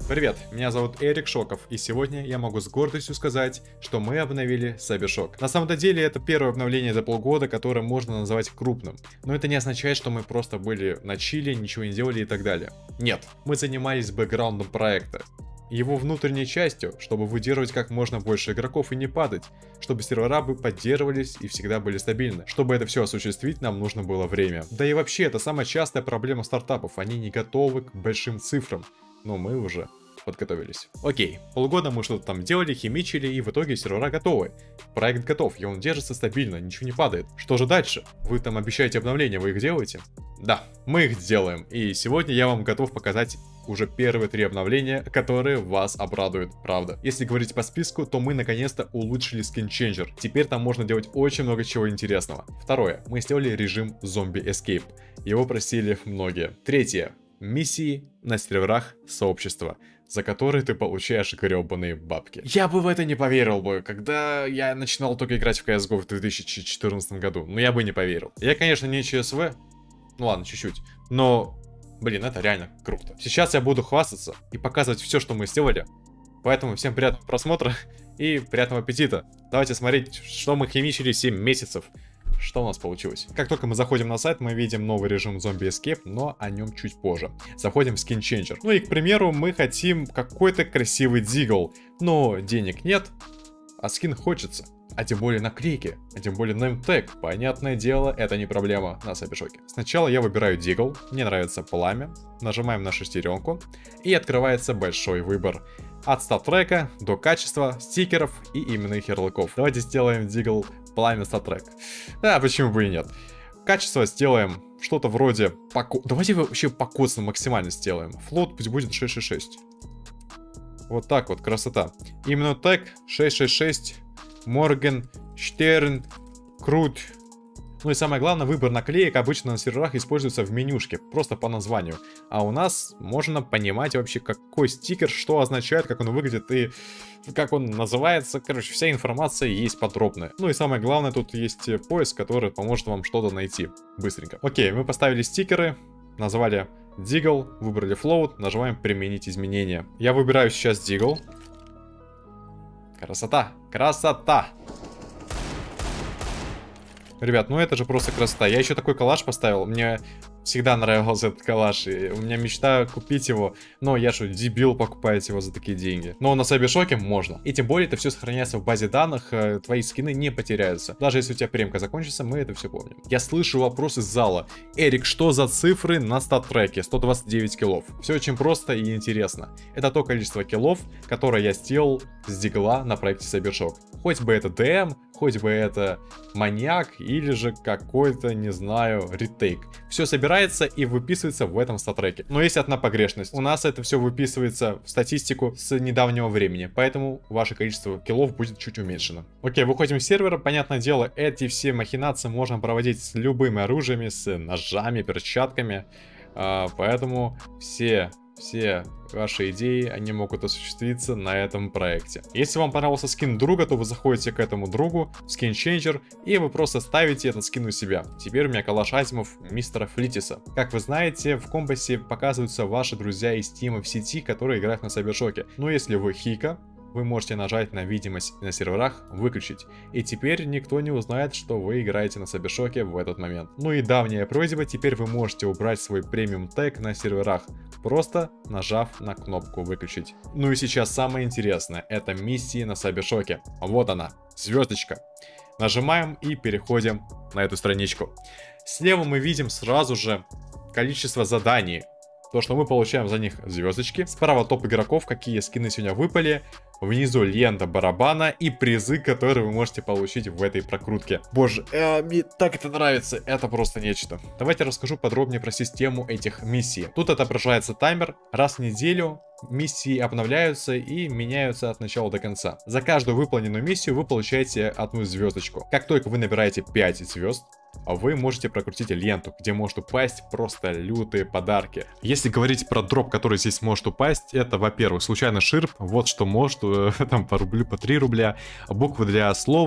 Привет, меня зовут Эрик Шоков, и сегодня я могу с гордостью сказать, что мы обновили Cybershock. На самом деле это первое обновление за полгода, которое можно назвать крупным, но это не означает, что мы просто были на чиле, ничего не делали и так далее. Нет, мы занимались бэкграундом проекта, его внутренней частью, чтобы выдерживать как можно больше игроков и не падать, чтобы сервера бы поддерживались и всегда были стабильны. Чтобы это все осуществить, нам нужно было время. Да и вообще, это самая частая проблема стартапов, они не готовы к большим цифрам. Но мы уже подготовились. Окей, полгода мы что-то там делали, химичили, и в итоге сервера готовы. Проект готов, и он держится стабильно, ничего не падает. Что же дальше? Вы там обещаете обновления, вы их делаете? Да, мы их делаем, и сегодня я вам готов показать уже первые 3 обновления, которые вас обрадуют, правда. Если говорить по списку, то мы наконец-то улучшили Skin Changer. Теперь там можно делать очень много чего интересного. Второе, мы сделали режим Zombie Escape. Его просили многие. Третье, миссии на серверах сообщества, за которые ты получаешь гребаные бабки. Я бы в это не поверил бы, когда я начинал только играть в CSGO в 2014 году. Но я бы не поверил. Я, конечно, не ЧСВ. Ну ладно, чуть-чуть. Но, блин, это реально круто. Сейчас я буду хвастаться и показывать все, что мы сделали. Поэтому всем приятного просмотра и приятного аппетита. Давайте смотреть, что мы химичили 7 месяцев. Что у нас получилось? Как только мы заходим на сайт, мы видим новый режим Zombie Escape, но о нем чуть позже. Заходим в Skin Changer. Ну и, к примеру, мы хотим какой-то красивый дигл, но денег нет, а скин хочется. А тем более наклейки, а тем более неймтег. Понятное дело, это не проблема на Cybershock. Сначала я выбираю дигл, мне нравится пламя, нажимаем на шестеренку, и открывается большой выбор. От стат-трека до качества, стикеров и именных ярлыков. Давайте сделаем дигл пламя стат-трек. А почему бы и нет. Качество сделаем что-то вроде... Давайте вообще покоцно максимально сделаем. Флот пусть будет 666. Вот так вот, красота. Именно тег 666, Морген, Штерн, Крут. Ну и самое главное, выбор наклеек обычно на серверах используется в менюшке, просто по названию. А у нас можно понимать вообще, какой стикер, что означает, как он выглядит и как он называется. Короче, вся информация есть подробная. Ну и самое главное, тут есть поиск, который поможет вам что-то найти быстренько. Окей, мы поставили стикеры, назвали Deagle, выбрали Float, нажимаем применить изменения. Я выбираю сейчас Deagle. Красота, красота! Ребят, ну это же просто красота. Я еще такой коллаж поставил. Мне всегда нравился этот коллаж. И у меня мечта купить его. Но я что, дебил, покупать его за такие деньги. Но на Cybershock можно. И тем более это все сохраняется в базе данных. Твои скины не потеряются. Даже если у тебя премка закончится, мы это все помним. Я слышу вопрос из зала. Эрик, что за цифры на стат-треке? 129 киллов. Все очень просто и интересно. Это то количество киллов, которое я сделал с дигла на проекте Cybershock. Хоть бы это ДМ, хоть бы это маньяк или же какой-то, не знаю, ретейк. Все собирается и выписывается в этом стат-треке. Но есть одна погрешность. У нас это все выписывается в статистику с недавнего времени, поэтому ваше количество киллов будет чуть уменьшено. Окей, выходим с сервера. Понятное дело, эти все махинации можно проводить с любыми оружиями, с ножами, перчатками. Поэтому все ваши идеи, они могут осуществиться на этом проекте. Если вам понравился скин друга, то вы заходите к этому другу, Skin Changer, и вы просто ставите этот скин у себя. Теперь у меня коллаж айтемов мистера Флитиса. Как вы знаете, в компасе показываются ваши друзья из тима в сети, которые играют на Cybershock. Но если вы хика, вы можете нажать на видимость на серверах, выключить. И теперь никто не узнает, что вы играете на Cybershock в этот момент. Ну и давняя просьба, теперь вы можете убрать свой премиум тег на серверах, просто нажав на кнопку выключить. Ну и сейчас самое интересное, это миссии на Cybershock. Вот она, звездочка. Нажимаем и переходим на эту страничку. Слева мы видим сразу же количество заданий. То, что мы получаем за них звездочки. Справа топ игроков, какие скины сегодня выпали. Внизу лента барабана и призы, которые вы можете получить в этой прокрутке. Боже, мне так это нравится. Это просто нечто. Давайте расскажу подробнее про систему этих миссий. Тут отображается таймер. Раз в неделю миссии обновляются и меняются от начала до конца. За каждую выполненную миссию вы получаете одну звездочку. Как только вы набираете 5 звезд, вы можете прокрутить ленту, где может упасть просто лютые подарки. Если говорить про дроп, который здесь может упасть, это, во-первых, случайно ширп, вот что может, там по рублю, по 3 рубля, буквы для слова,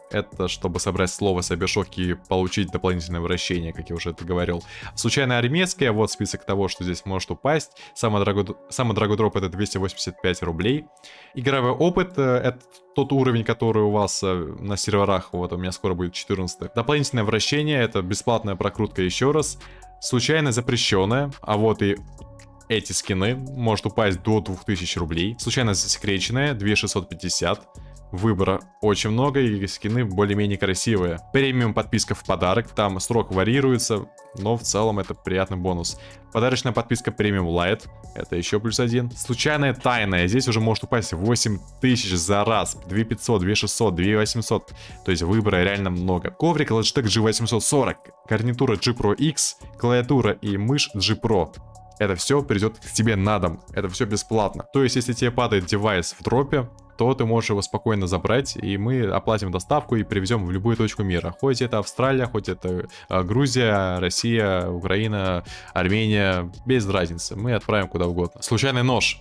Это чтобы собрать слово Сайбершок и получить дополнительное вращение, как я уже это говорил. Случайно армейская, вот список того, что здесь может упасть. Самый дорогой дроп это 285 рублей. Игровой опыт, это тот уровень, который у вас на серверах, вот у меня скоро будет 14. Дополнительное вращение, это бесплатная прокрутка еще раз. Случайно запрещенная, а вот и эти скины может упасть до 2000 рублей. Случайно засекреченная, 2650. Выбора очень много, и скины более-менее красивые. Премиум подписка в подарок, там срок варьируется, но в целом это приятный бонус. Подарочная подписка премиум лайт, это еще +1. Случайная тайная, здесь уже может упасть 8000 за раз, 2500, 2600, 2800, то есть выбора реально много. Коврик Logitech G840, гарнитура G Pro X, клавиатура и мышь G Pro. Это все придет к тебе на дом, это все бесплатно. То есть если тебе падает девайс в дропе, то ты можешь его спокойно забрать, и мы оплатим доставку и привезем в любую точку мира. Хоть это Австралия, хоть это Грузия, Россия, Украина, Армения, без разницы. Мы отправим куда угодно. Случайный нож.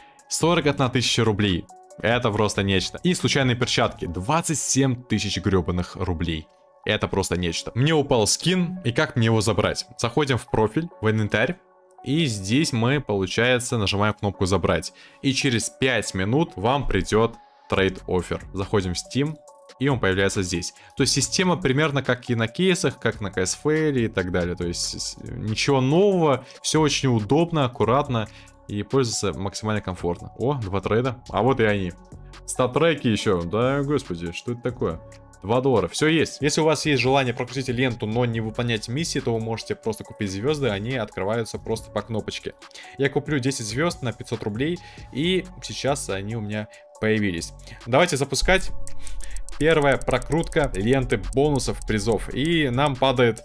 41 тысяча рублей. Это просто нечто. И случайные перчатки. 27 тысяч гребаных рублей. Это просто нечто. Мне упал скин, и как мне его забрать? Заходим в профиль, в инвентарь. И здесь мы, получается, нажимаем кнопку «Забрать». И через 5 минут вам придет трейд-оффер. Заходим в Steam, и он появляется здесь. То есть система примерно как и на кейсах, как на CSFL и так далее. То есть ничего нового, все очень удобно, аккуратно и пользоваться максимально комфортно. О, 2 трейда. А вот и они. Стат-треки еще. Да, господи, что это такое? $2. Все есть. Если у вас есть желание прокрутить ленту, но не выполнять миссии, то вы можете просто купить звезды, они открываются просто по кнопочке. Я куплю 10 звезд на 500 рублей, и сейчас они у меня появились. Давайте запускать. Первая прокрутка ленты бонусов, призов. И нам падает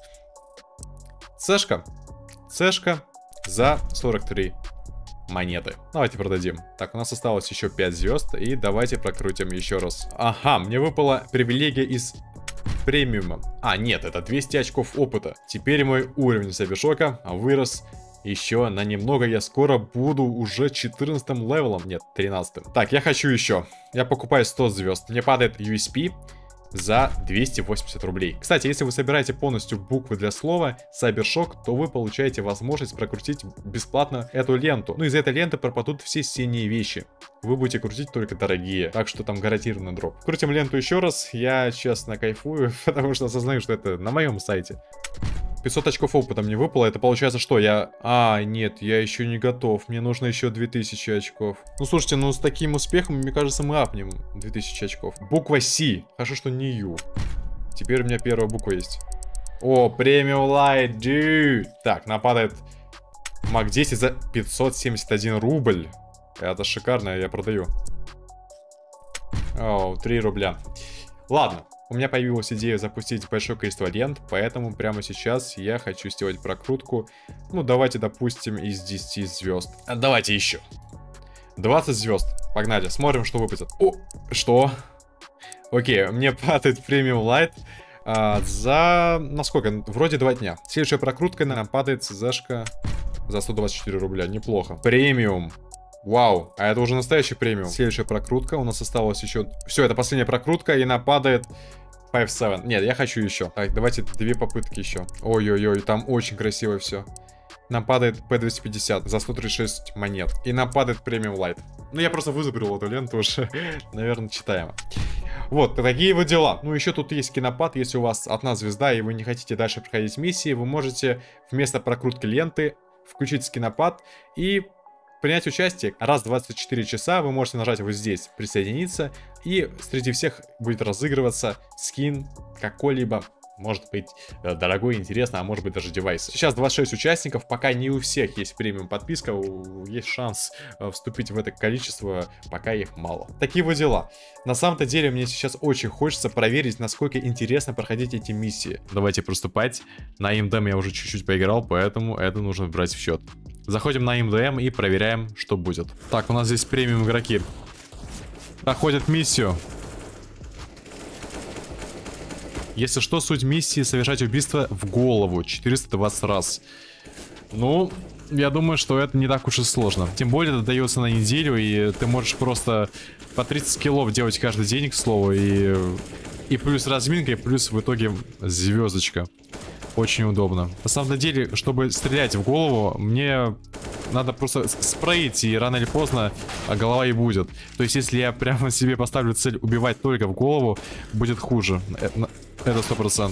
цешка. Цешка за 43 монеты. Давайте продадим. Так, у нас осталось еще 5 звезд. И давайте прокрутим еще раз. Ага, мне выпала привилегия из премиума. А, нет, это 200 очков опыта. Теперь мой уровень Сайбершока вырос еще на немного. Я скоро буду уже 14 левелом. Нет, 13. Так, я хочу еще. Я покупаю 100 звезд. Мне падает USP за 280 рублей. Кстати, если вы собираете полностью буквы для слова Сайбершок, то вы получаете возможность прокрутить бесплатно эту ленту. Ну, из этой ленты пропадут все синие вещи. Вы будете крутить только дорогие, так что там гарантированный дроп. Крутим ленту еще раз. Я честно кайфую, потому что осознаю, что это на моем сайте. 500 очков опыта мне выпало, это получается что? А, нет, я еще не готов, мне нужно еще 2000 очков. Ну, слушайте, ну с таким успехом, мне кажется, мы апнем 2000 очков. Буква С, хорошо, что не Ю. Теперь у меня первая буква есть. О, премиум лайт, dude. Так, нападает Мак 10 за 571 рубль. Это шикарно, я продаю. О, 3 рубля. Ладно. У меня появилась идея запустить большое количество лент, поэтому прямо сейчас я хочу сделать прокрутку. Ну, давайте, допустим, из 10 звезд. Давайте еще. 20 звезд. Погнали, смотрим, что выпадет. О, что? Окей, мне падает премиум лайт за... насколько? Вроде 2 дня. Следующая прокрутка нам падает ЦЗшка за 124 рубля. Неплохо. Премиум. Вау, а это уже настоящий премиум. Следующая прокрутка, у нас осталось еще... Все, это последняя прокрутка, и нападает 5-7. Нет, я хочу еще. Так, давайте 2 попытки еще. Ой-ой-ой, там очень красиво все. Нам падает P250 за 136 монет. И нам падает премиум лайт. Ну, я просто вызубрил эту ленту уже. Наверное, читаемо. Вот, такие вот дела. Ну, еще тут есть кинопад. Если у вас 1 звезда, и вы не хотите дальше проходить миссии, вы можете вместо прокрутки ленты включить скинопад и принять участие. Раз в 24 часа вы можете нажать вот здесь присоединиться, и среди всех будет разыгрываться скин какой-либо, может быть дорогой, интересный, а может быть даже девайс. Сейчас 26 участников, пока не у всех есть премиум подписка, есть шанс вступить в это количество, пока их мало. Такие вот дела. На самом-то деле мне сейчас очень хочется проверить, насколько интересно проходить эти миссии. Давайте приступать. На МДМ я уже чуть-чуть поиграл, поэтому это нужно брать в счет. Заходим на МДМ и проверяем, что будет. Так, у нас здесь премиум игроки. Проходят миссию. Если что, суть миссии — совершать убийство в голову 420 раз. Ну, я думаю, что это не так уж и сложно. Тем более это дается на неделю, и ты можешь просто по 30 киллов делать каждый день, к слову, и И плюс разминка, и плюс в итоге звездочка. Очень удобно. На самом деле, чтобы стрелять в голову, мне надо просто спреить, и рано или поздно голова и будет. То есть, если я прямо себе поставлю цель убивать только в голову, будет хуже. Это 100%.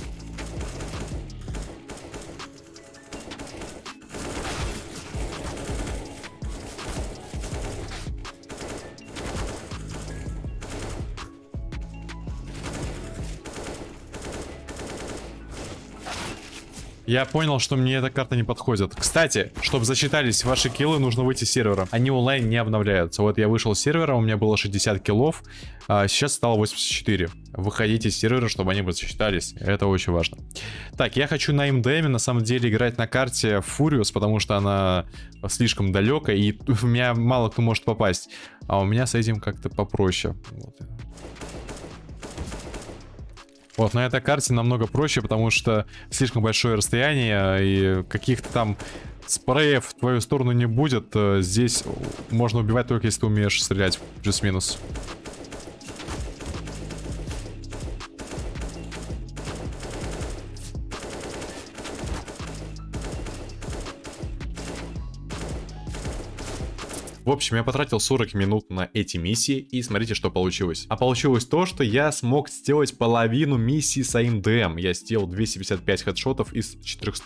Я понял, что мне эта карта не подходит. Кстати, чтобы засчитались ваши киллы, нужно выйти с сервера. Они онлайн не обновляются. Вот я вышел с сервера, у меня было 60 киллов, а сейчас стало 84. Выходите с сервера, чтобы они засчитались. Это очень важно. Так, я хочу на МДМе на самом деле играть на карте Фуриус, потому что она слишком далекая, и в меня мало кто может попасть. А у меня с этим как-то попроще. Вот, на этой карте намного проще, потому что слишком большое расстояние, и каких-то там спреев в твою сторону не будет. Здесь можно убивать только если ты умеешь стрелять, плюс-минус. В общем, я потратил 40 минут на эти миссии, и смотрите, что получилось. А получилось то, что я смог сделать половину миссии с АМДМ. Я сделал 255 хедшотов из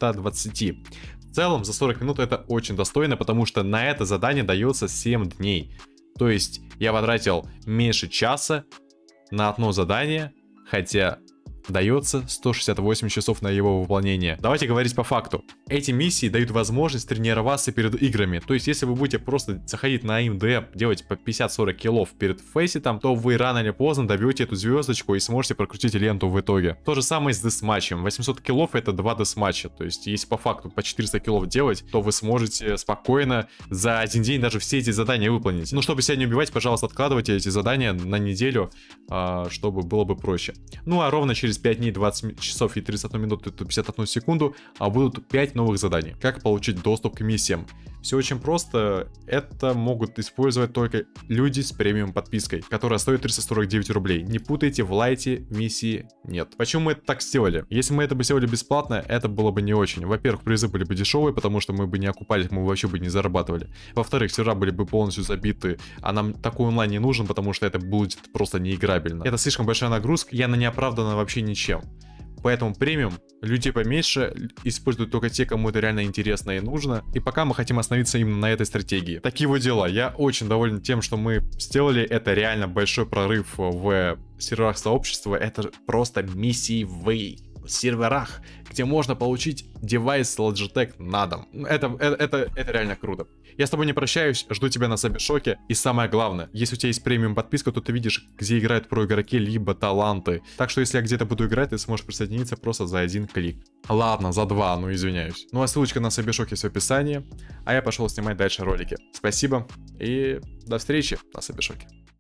420. В целом, за 40 минут это очень достойно, потому что на это задание дается 7 дней. То есть, я потратил меньше часа на одно задание, хотя дается 168 часов на его выполнение. Давайте говорить по факту. Эти миссии дают возможность тренироваться перед играми. То есть, если вы будете просто заходить на АМД, делать по 50-40 киллов перед фейситом, то вы рано или поздно добьете эту звездочку и сможете прокрутить ленту в итоге. То же самое с десматчем. 800 киллов это 2 десматча. То есть, если по факту по 400 киллов делать, то вы сможете спокойно за один день даже все эти задания выполнить. Ну, чтобы себя не убивать, пожалуйста, откладывайте эти задания на неделю, чтобы было бы проще. Ну, а ровно через 5 дней, 20 часов и 31 минуту и 51 секунду будут 5 новых заданий. Как получить доступ к миссиям? Все очень просто. Это могут использовать только люди с премиум подпиской, которая стоит 349 рублей. Не путайте, в лайте миссии нет. Почему мы это так сделали? Если мы это бы сделали бесплатно, это было бы не очень. Во-первых, призы были бы дешевые, потому что мы бы не окупались, мы вообще бы не зарабатывали. Во-вторых, сервера были бы полностью забиты, а нам такой онлайн не нужен, потому что это будет просто неиграбельно. Это слишком большая нагрузка, и она не оправдана вообще ничем. Поэтому премиум, людей поменьше, используют только те, кому это реально интересно и нужно. И пока мы хотим остановиться именно на этой стратегии. Такие вот дела. Я очень доволен тем, что мы сделали. Это реально большой прорыв в серверах сообщества. Это просто миссии в серверах, где можно получить девайс Logitech на дом. Это реально круто. Я с тобой не прощаюсь, жду тебя на Сабершоке. И самое главное, если у тебя есть премиум подписка, то ты видишь, где играют про игроки, либо таланты. Так что если я где-то буду играть, ты сможешь присоединиться просто за один клик. Ладно, за два, ну извиняюсь. Ну а ссылочка на Сабершок есть в описании. А я пошел снимать дальше ролики. Спасибо и до встречи на Сабершоке.